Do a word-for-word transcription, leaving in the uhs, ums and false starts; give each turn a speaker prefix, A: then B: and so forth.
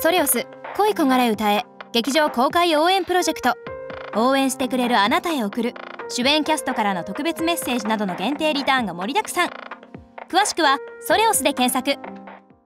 A: ソレオス恋焦がれ歌え劇場公開応援プロジェクト。応援してくれるあなたへ送る主演キャストからの特別メッセージなどの限定リターンが盛りだくさん。詳しくはソレオスで検索。